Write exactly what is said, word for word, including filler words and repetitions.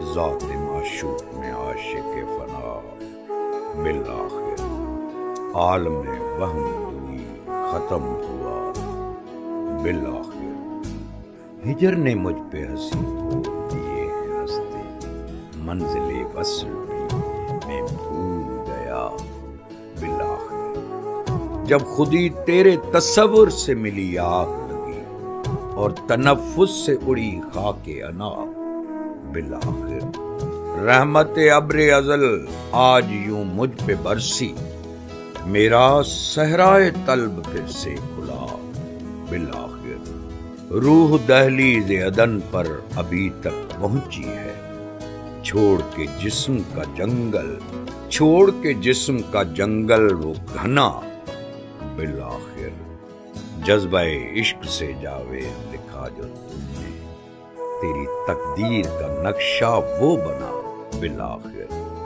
ذات معشوق میں عاشق فنا بالآخر عالم وہم دوئی ختم ہوا بالآخر ہجر نے مجھ پہ ہنسی پھول دیے ہیں رستے منزل وصل بھی میں بھول گیا بالآخر جب خودی تیرے تصور سے ملی آگ لگی اور تنفس سے اڑی خاک انا بالآخر رحمت ابر ازل آج یوں مجھ پہ برسی میرا صحرائے طلب پھر سے کھلا بالآخر روح دہلیز عدن پر ابھی تک پہنچی ہے چھوڑ کے جسم کا جنگل چھوڑ کے جسم کا جنگل وہ گھنا بالآخر جذبہ عشق سے جاوید لکھا جو تم نے تیری تقدیر کا نقشہ وہ بنا بالآخر